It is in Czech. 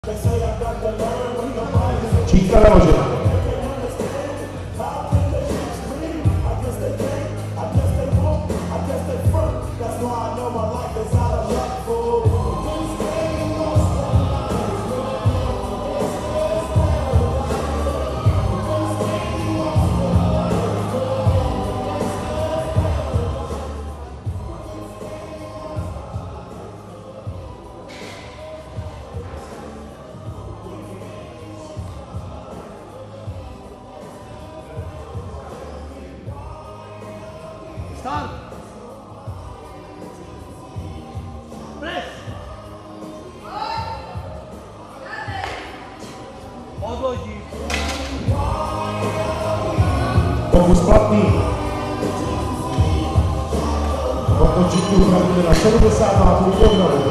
Čítka naložena. Start! Press! Odloží. Pokus platný. Pokud číku na 70,5 kg.